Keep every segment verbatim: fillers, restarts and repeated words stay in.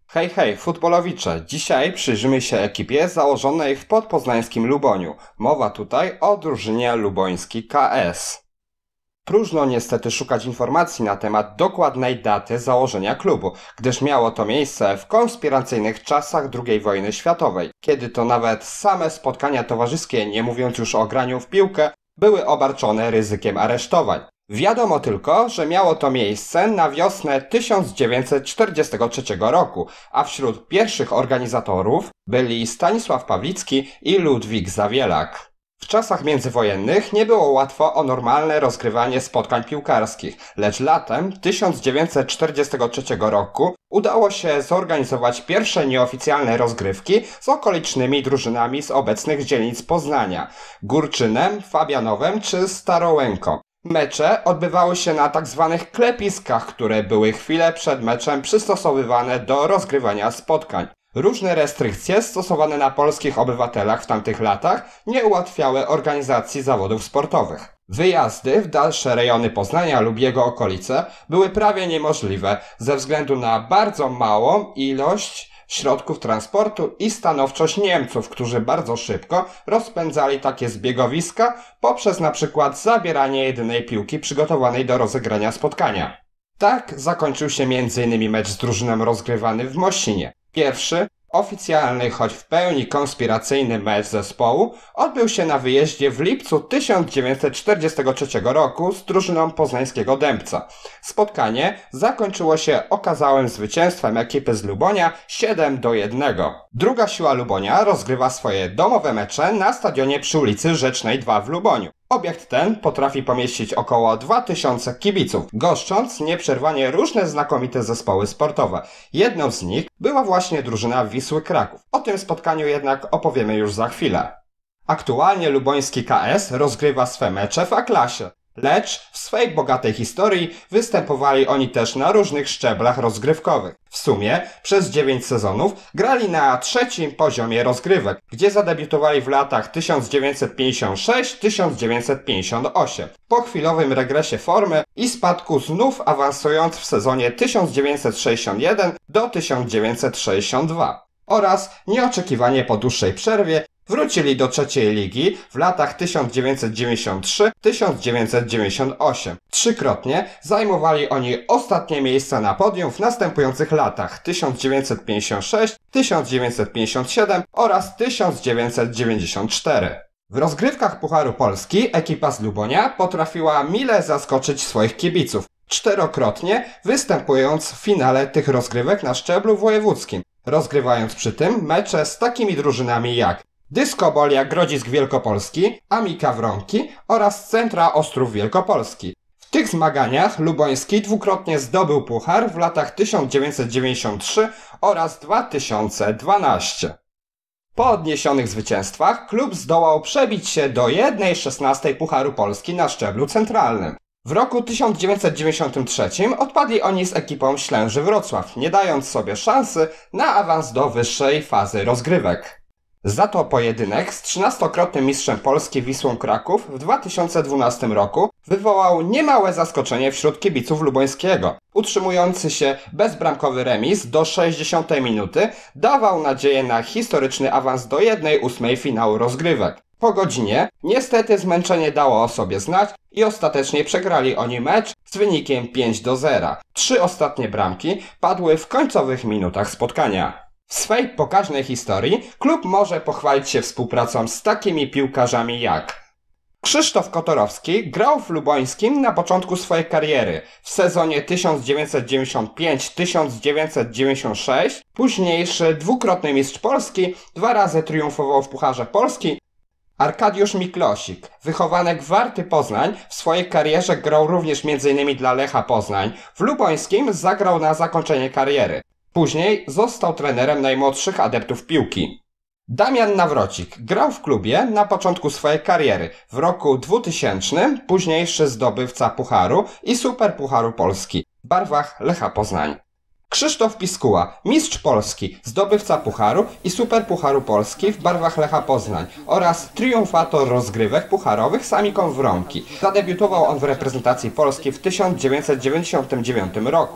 Hej, hej, futbolowicze! Dzisiaj przyjrzymy się ekipie założonej w podpoznańskim Luboniu. Mowa tutaj o drużynie luboński K S. Próżno niestety szukać informacji na temat dokładnej daty założenia klubu, gdyż miało to miejsce w konspiracyjnych czasach drugiej wojny światowej, kiedy to nawet same spotkania towarzyskie, nie mówiąc już o graniu w piłkę, były obarczone ryzykiem aresztowań. Wiadomo tylko, że miało to miejsce na wiosnę tysiąc dziewięćset czterdziestego trzeciego roku, a wśród pierwszych organizatorów byli Stanisław Pawlicki i Ludwik Zawielak. W czasach międzywojennych nie było łatwo o normalne rozgrywanie spotkań piłkarskich, lecz latem tysiąc dziewięćset czterdziestego trzeciego roku udało się zorganizować pierwsze nieoficjalne rozgrywki z okolicznymi drużynami z obecnych dzielnic Poznania – Górczynem, Fabianowem czy Starołęką. Mecze odbywały się na tak zwanych klepiskach, które były chwilę przed meczem przystosowywane do rozgrywania spotkań. Różne restrykcje stosowane na polskich obywatelach w tamtych latach nie ułatwiały organizacji zawodów sportowych. Wyjazdy w dalsze rejony Poznania lub jego okolice były prawie niemożliwe ze względu na bardzo małą ilość środków transportu i stanowczość Niemców, którzy bardzo szybko rozpędzali takie zbiegowiska poprzez na przykład zabieranie jedynej piłki przygotowanej do rozegrania spotkania. Tak zakończył się między innymi mecz z drużyną rozgrywany w Mosinie. Pierwszy, oficjalny, choć w pełni konspiracyjny mecz zespołu odbył się na wyjeździe w lipcu tysiąc dziewięćset czterdziestego trzeciego roku z drużyną poznańskiego Dębca. Spotkanie zakończyło się okazałym zwycięstwem ekipy z Lubonia siedem do jednego. Druga siła Lubonia rozgrywa swoje domowe mecze na stadionie przy ulicy Rzecznej dwa w Luboniu. Obiekt ten potrafi pomieścić około dwa tysiące kibiców, goszcząc nieprzerwanie różne znakomite zespoły sportowe. Jedną z nich była właśnie drużyna Wisły Kraków. O tym spotkaniu jednak opowiemy już za chwilę. Aktualnie luboński K S rozgrywa swe mecze w A-klasie, lecz w swej bogatej historii występowali oni też na różnych szczeblach rozgrywkowych. W sumie przez dziewięć sezonów grali na trzecim poziomie rozgrywek, gdzie zadebiutowali w latach tysiąc dziewięćset pięćdziesiąt sześć do tysiąc dziewięćset pięćdziesiąt osiem. Po chwilowym regresie formy i spadku znów awansując w sezonie tysiąc dziewięćset sześćdziesiąt jeden do tysiąc dziewięćset sześćdziesiąt dwa. Oraz nieoczekiwanie po dłuższej przerwie wrócili do trzeciej ligi w latach tysiąc dziewięćset dziewięćdziesiąt trzy do tysiąc dziewięćset dziewięćdziesiąt osiem. Trzykrotnie zajmowali oni ostatnie miejsca na podium w następujących latach tysiąc dziewięćset pięćdziesiąt sześć, tysiąc dziewięćset pięćdziesiąt siedem oraz tysiąc dziewięćset dziewięćdziesiąt cztery. W rozgrywkach Pucharu Polski ekipa z Lubonia potrafiła mile zaskoczyć swoich kibiców, czterokrotnie występując w finale tych rozgrywek na szczeblu wojewódzkim, rozgrywając przy tym mecze z takimi drużynami jak Dyskobolia Grodzisk Wielkopolski, Amika Wronki oraz Centra Ostrów Wielkopolski. W tych zmaganiach luboński dwukrotnie zdobył puchar w latach tysiąc dziewięćset dziewięćdziesiąt trzy oraz dwa tysiące dwanaście. Po odniesionych zwycięstwach klub zdołał przebić się do jednej szesnastej Pucharu Polski na szczeblu centralnym. W roku tysiąc dziewięćset dziewięćdziesiątym trzecim odpadli oni z ekipą Ślęży Wrocław, nie dając sobie szansy na awans do wyższej fazy rozgrywek. Za to pojedynek z trzynastokrotnym mistrzem Polski Wisłą Kraków w dwa tysiące dwunastym roku wywołał niemałe zaskoczenie wśród kibiców lubońskiego. Utrzymujący się bezbramkowy remis do sześćdziesiątej minuty dawał nadzieję na historyczny awans do jednej ósmej finału rozgrywek. Po godzinie niestety zmęczenie dało o sobie znać i ostatecznie przegrali oni mecz z wynikiem pięć do zera. Trzy ostatnie bramki padły w końcowych minutach spotkania. W swej pokaźnej historii klub może pochwalić się współpracą z takimi piłkarzami jak Krzysztof Kotorowski grał w lubońskim na początku swojej kariery w sezonie tysiąc dziewięćset dziewięćdziesiąt pięć do tysiąc dziewięćset dziewięćdziesiąt sześć, późniejszy dwukrotny mistrz Polski, dwa razy triumfował w Pucharze Polski. Arkadiusz Miklosik, wychowanek Warty Poznań, w swojej karierze grał również między innymi dla Lecha Poznań. W lubońskim zagrał na zakończenie kariery. Później został trenerem najmłodszych adeptów piłki. Damian Nawrocik grał w klubie na początku swojej kariery. W roku dwutysięcznym późniejszy zdobywca Pucharu i Superpucharu Polski w barwach Lecha Poznań. Krzysztof Piskuła, mistrz Polski, zdobywca Pucharu i Superpucharu Polski w barwach Lecha Poznań oraz triumfator rozgrywek pucharowych z Amiką Wronki. Zadebiutował on w reprezentacji Polski w tysiąc dziewięćset dziewięćdziesiątym dziewiątym roku. W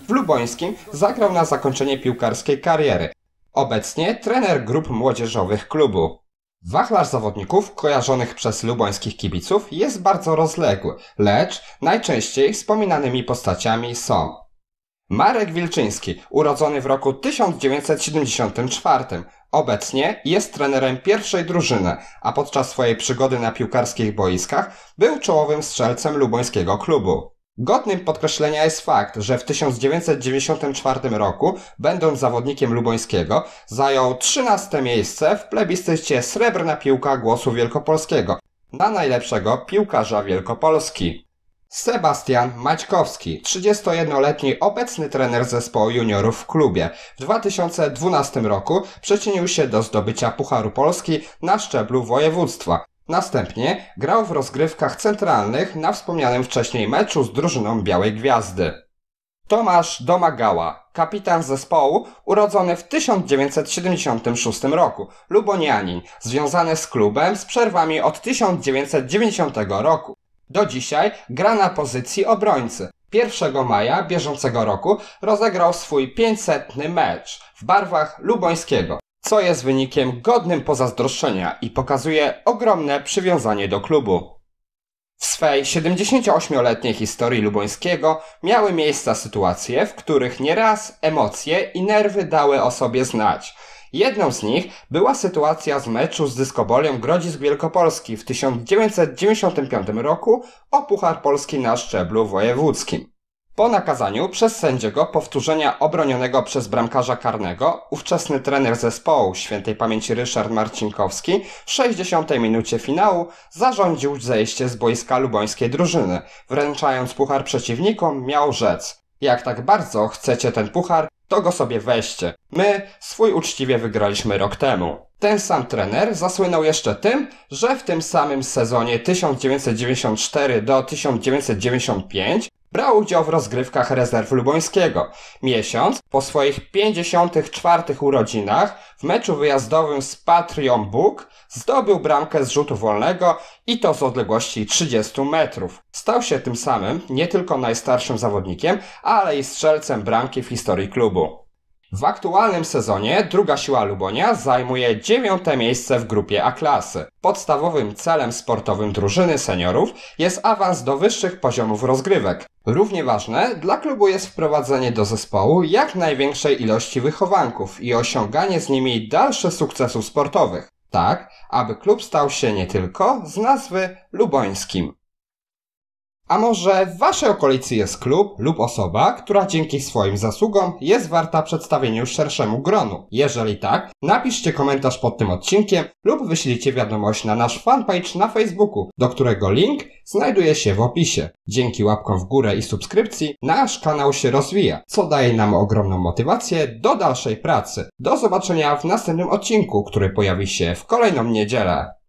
W Lubońskim zagrał na zakończenie piłkarskiej kariery. Obecnie trener grup młodzieżowych klubu. Wachlarz zawodników kojarzonych przez lubońskich kibiców jest bardzo rozległy, lecz najczęściej wspominanymi postaciami są Marek Wilczyński, urodzony w roku tysiąc dziewięćset siedemdziesiątym czwartym. Obecnie jest trenerem pierwszej drużyny, a podczas swojej przygody na piłkarskich boiskach był czołowym strzelcem lubońskiego klubu. Godnym podkreślenia jest fakt, że w tysiąc dziewięćset dziewięćdziesiątym czwartym roku, będąc zawodnikiem lubońskiego, zajął trzynaste miejsce w plebiscycie Srebrna Piłka Głosu Wielkopolskiego na najlepszego piłkarza Wielkopolski. Sebastian Maćkowski, trzydziestojednoletni obecny trener zespołu juniorów w klubie. W dwa tysiące dwunastym roku przyczynił się do zdobycia Pucharu Polski na szczeblu województwa. Następnie grał w rozgrywkach centralnych na wspomnianym wcześniej meczu z drużyną Białej Gwiazdy. Tomasz Domagała, kapitan zespołu, urodzony w tysiąc dziewięćset siedemdziesiątym szóstym roku, lubonianin, związany z klubem z przerwami od tysiąc dziewięćset dziewięćdziesiątego roku. Do dzisiaj gra na pozycji obrońcy. pierwszego maja bieżącego roku rozegrał swój pięćsetny mecz w barwach lubońskiego, co jest wynikiem godnym pozazdroszczenia i pokazuje ogromne przywiązanie do klubu. W swej siedemdziesięcioośmioletniej historii lubońskiego miały miejsce sytuacje, w których nieraz emocje i nerwy dały o sobie znać. Jedną z nich była sytuacja z meczu z Dyskobolią Grodzisk Wielkopolski w tysiąc dziewięćset dziewięćdziesiątym piątym roku o Puchar Polski na szczeblu wojewódzkim. Po nakazaniu przez sędziego powtórzenia obronionego przez bramkarza karnego, ówczesny trener zespołu świętej pamięci Ryszard Marcinkowski w sześćdziesiątej minucie finału zarządził zejście z boiska lubońskiej drużyny. Wręczając puchar przeciwnikom, miał rzec: jak tak bardzo chcecie ten puchar, to go sobie weźcie. My swój uczciwie wygraliśmy rok temu. Ten sam trener zasłynął jeszcze tym, że w tym samym sezonie tysiąc dziewięćset dziewięćdziesiąt cztery do tysiąc dziewięćset dziewięćdziesiąt pięć brał udział w rozgrywkach rezerw lubońskiego. Miesiąc po swoich pięćdziesiątych czwartych urodzinach w meczu wyjazdowym z Patrią Bóg zdobył bramkę z rzutu wolnego i to z odległości trzydziestu metrów. Stał się tym samym nie tylko najstarszym zawodnikiem, ale i strzelcem bramki w historii klubu. W aktualnym sezonie druga siła Lubonia zajmuje dziewiąte miejsce w grupie A klasy. Podstawowym celem sportowym drużyny seniorów jest awans do wyższych poziomów rozgrywek. Równie ważne dla klubu jest wprowadzenie do zespołu jak największej ilości wychowanków i osiąganie z nimi dalszych sukcesów sportowych, tak aby klub stał się nie tylko z nazwy lubońskim. A może w waszej okolicy jest klub lub osoba, która dzięki swoim zasługom jest warta przedstawienia szerszemu gronu? Jeżeli tak, napiszcie komentarz pod tym odcinkiem lub wyślijcie wiadomość na nasz fanpage na Facebooku, do którego link znajduje się w opisie. Dzięki łapkom w górę i subskrypcji nasz kanał się rozwija, co daje nam ogromną motywację do dalszej pracy. Do zobaczenia w następnym odcinku, który pojawi się w kolejną niedzielę.